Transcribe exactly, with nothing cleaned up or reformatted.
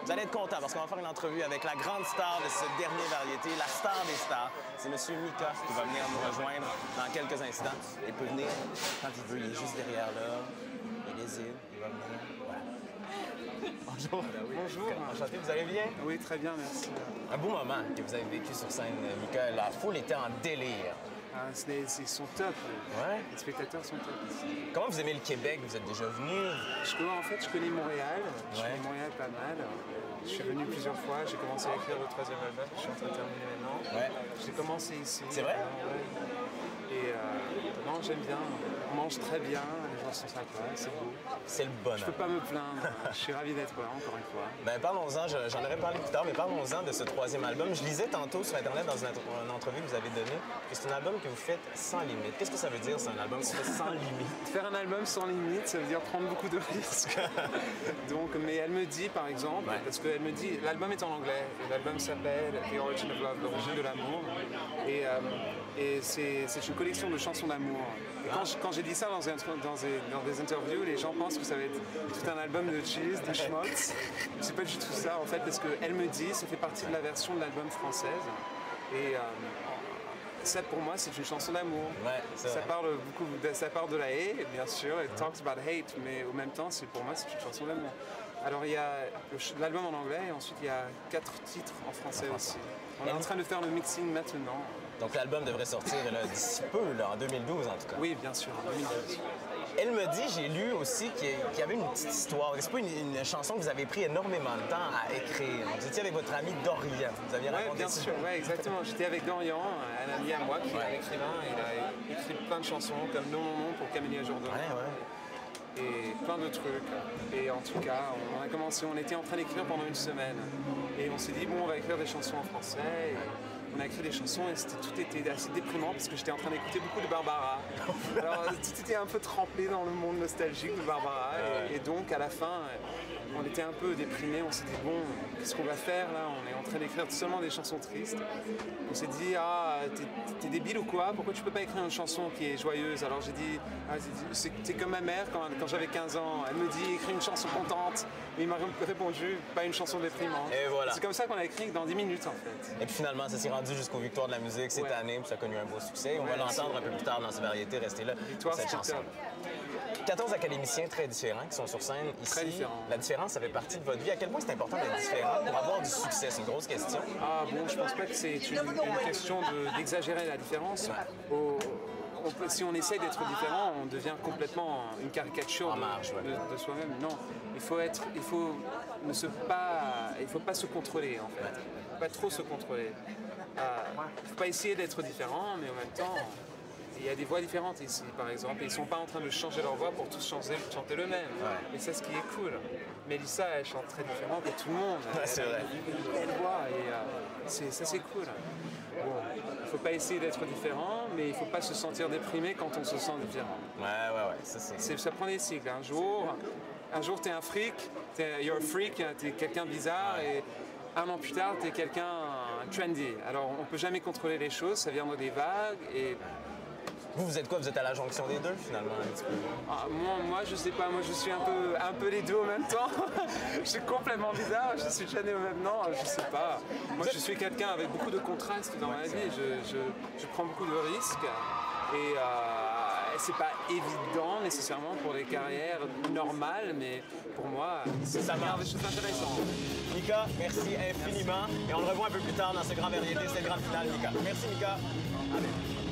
Vous allez être content parce qu'on va faire une entrevue avec la grande star de ce dernier variété, la star des stars. C'est M. Mika qui va venir nous rejoindre dans quelques instants. Il peut venir quand il veut, il est juste derrière là. Il hésite, il va venir. Voilà. Bonjour. Bonjour. Enchanté, vous allez bien? Oui, très bien, merci. Un beau moment que vous avez vécu sur scène, Mika. La foule était en délire. Ah, ils sont top. Ouais. Les spectateurs sont top ici. Comment vous aimez le Québec? Vous êtes déjà venu? Je connais, en fait, je connais Montréal. Je Ouais. connais Montréal pas mal. Je suis venu plusieurs fois. J'ai commencé à écrire le troisième album. Je suis en train de terminer maintenant. Ouais. J'ai commencé ici. C'est vrai? Ouais. Et euh, non, j'aime bien. On mange très bien. Les gens sont sympas. C'est beau. C'est le bonheur. Je peux pas me plaindre. Je suis ravi d'être là, encore une fois. Ben, parlons-en, je- j'en aurais parlé plus tard, mais parlons-en de ce troisième album. Je lisais tantôt sur Internet dans une, une entrevue que vous avez donnée que c'est un album que vous faites sans limite. Qu'est-ce que ça veut dire, c'est un album qu'on fait sans limite? Faire un album sans limite, ça veut dire prendre beaucoup de risques. Donc, mais elle me dit, par exemple, Ouais. parce qu'elle me dit, l'album est en anglais, et l'album s'appelle The Origin of Love, l'origine de l'amour, et, euh, et c'est c'est une collection de chansons d'amour. Et quand, je- quand j'ai dit ça dans, un- dans, des, dans des interviews, les gens pensent que ça va être tout un album de cheese, de schmaltz. C'est pas du tout ça, en fait, parce qu'elle me dit, ça fait partie de la version de l'album française, et euh, ça, pour moi, c'est une chanson d'amour. Ouais, c'est Ça vrai. parle beaucoup, de, ça parle de la haie, bien sûr, it talks about hate, mais en même temps, c'est pour moi, c'est une chanson d'amour. Alors il y a le ch- l'album en anglais et ensuite il y a quatre titres en français aussi. On est en train de faire le mixing maintenant. Donc l'album devrait sortir là, d'ici peu, là, en deux mille douze en tout cas. Oui, bien sûr, en deux mille douze. Elle me dit, j'ai lu aussi qu'il y qu'il y avait une petite histoire. C'est pas une, une chanson que vous avez pris énormément de temps à écrire. Vous étiez avec votre ami Dorian. Vous aviez Oui, raconté bien ça. sûr, ouais, exactement. J'étais avec Dorian, un ami à moi qui est un écrivain. Il a écrit plein de chansons comme Non, non, non pour Camélia Jordana. Ouais, ouais. Et plein de trucs. Et en tout cas, on a commencé, on était en train d'écrire pendant une semaine. Et on s'est dit, bon, on va écrire des chansons en français. Et on a écrit des chansons et c'était, tout était assez déprimant parce que j'étais en train d'écouter beaucoup de Barbara. Alors, tout était un peu trempé dans le monde nostalgique de Barbara. Et, et donc, à la fin, on était un peu déprimés. On s'est dit, bon, qu'est-ce qu'on va faire là? On est en train d'écrire seulement des chansons tristes. On s'est dit, ah, t'es, t'es débile ou quoi? Pourquoi tu peux pas écrire une chanson qui est joyeuse? Alors j'ai dit, ah, c'est, c'est comme ma mère quand, quand j'avais quinze ans. Elle me dit, écris une chanson contente. Mais il m'a répondu, pas une chanson déprimante. Et voilà. C'est comme ça qu'on a écrit dans dix minutes en fait. Et puis finalement, ça s'est rendu jusqu'aux Victoires de la musique cette Ouais. année, puis ça a connu un beau succès. On Ouais, va l'entendre c'est- un peu plus tard dans ces variétés. Restez là Victoire, pour cette c'est chanson. top. quatorze académiciens très différents qui sont sur scène ici. Très différents. La différence, ça fait partie de votre vie. À quel point c'est important d'être différent pour avoir du succès? C'est une grosse question. Ah bon, je pense pas que c'est une, une question de- d'exagérer la différence. Au- on peut- si on essaye d'être différent, on devient complètement une caricature En de, marge, ouais. de- de soi-même. Non, il faut être, il faut ne se pas, il faut pas se contrôler en fait, pas trop se contrôler. Euh, il faut pas essayer d'être différent, mais en même temps. Il y a des voix différentes ici, par exemple, et ils sont pas en train de changer leur voix pour tous chanter, chanter le même. Ouais. Et c'est ce qui est cool. Mélissa, elle chante très différent de tout le monde. Ouais, c'est Elle a vrai. une belle voix et euh, c'est, ça c'est cool. Bon, il faut pas essayer d'être différent, mais il faut pas se sentir déprimé quand on se sent différent. Ouais, ouais, ouais. Ça, c'est... C'est, ça prend des cycles. Un jour, un jour t'es un freak, t'es, you're a freak, t'es quelqu'un de bizarre et un an plus tard t'es quelqu'un trendy. Alors on peut jamais contrôler les choses, ça vient dans des vagues et Vous, vous êtes quoi? Vous êtes à la jonction des deux, finalement, un petit peu. ah, moi, moi, je sais pas, moi je suis un peu, un peu les deux en même temps. Je suis complètement bizarre, je suis jamais au même temps, je sais pas. Moi je suis quelqu'un avec beaucoup de contrastes dans ma vie, je, je, je prends beaucoup de risques et euh, c'est pas évident nécessairement pour les carrières normales, mais pour moi, c'est ça marche. des choses intéressantes. Mika, merci infiniment. Et on le revoit un peu plus tard dans ce grand variété. C'est le grand final, Mika. Merci, Mika. Allez.